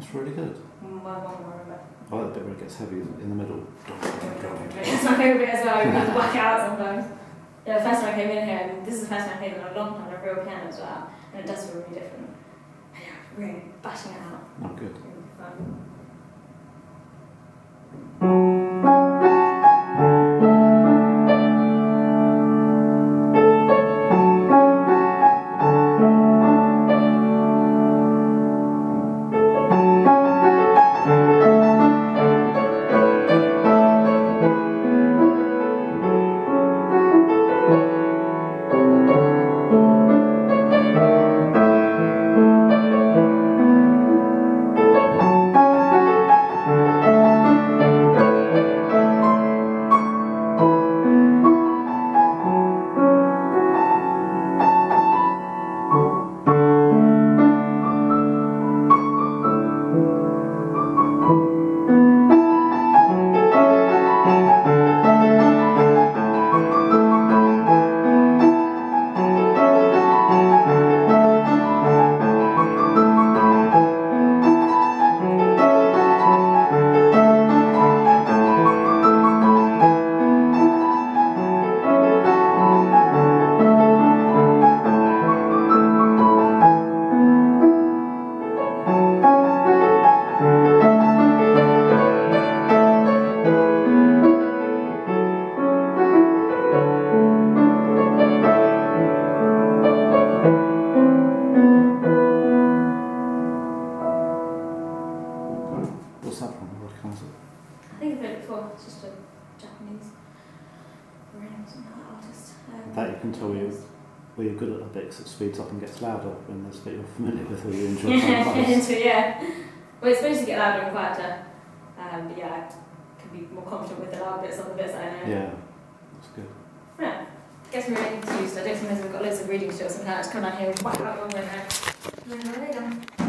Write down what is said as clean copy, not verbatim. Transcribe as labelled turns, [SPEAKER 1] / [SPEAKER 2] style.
[SPEAKER 1] That's really good.
[SPEAKER 2] One more of it.
[SPEAKER 1] I like the bit where it gets heavy in the middle.
[SPEAKER 2] It's my favourite bit as well. You can whack it out sometimes. Yeah, the first time I came in here, and this is the first time I played in a long time on a real piano as well, and it does feel really different. But yeah, really bashing it out.
[SPEAKER 1] Oh, good.
[SPEAKER 2] Really fun.
[SPEAKER 1] What's that from? What kind of it?
[SPEAKER 2] I think I've heard it before. It's just a Japanese artist.
[SPEAKER 1] That you can tell where you're good at a bit because it speeds up and gets louder when there's a bit you're familiar with or you enjoy playing bass.
[SPEAKER 2] Yeah. Well, it's supposed to get louder and quieter. But yeah, I can be more confident with the loud bits on the bits that I know.
[SPEAKER 1] Yeah, that's good.
[SPEAKER 2] Yeah. Gets me really confused. I don't think I've got loads of reading skills and now it's come down here and whack out your window. And then there you go.